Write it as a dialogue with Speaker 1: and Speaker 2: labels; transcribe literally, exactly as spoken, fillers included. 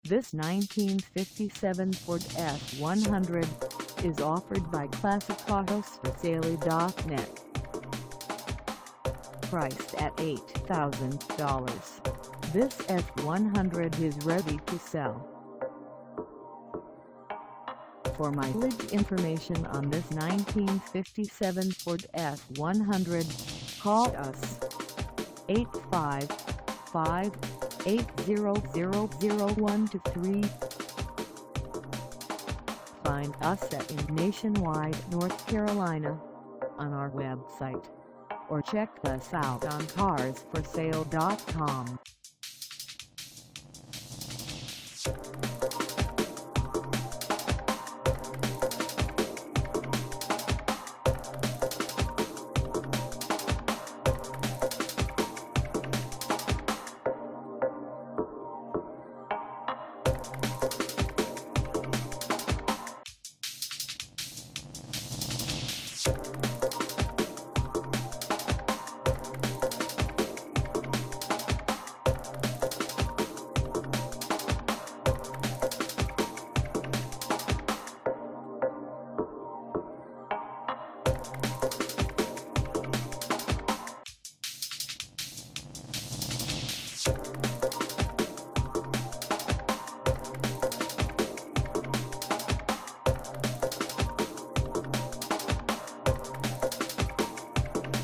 Speaker 1: This nineteen fifty-seven Ford F one hundred is offered by Classic Autos For Sale dot net. Priced at eight thousand dollars, this F one hundred is ready to sell. For mileage information on this nineteen fifty-seven Ford F one hundred, call us eight five five, eight zero zero zero one two three. Find us at in Nationwide, North Carolina on our website, or check us out on Cars For Sale dot com.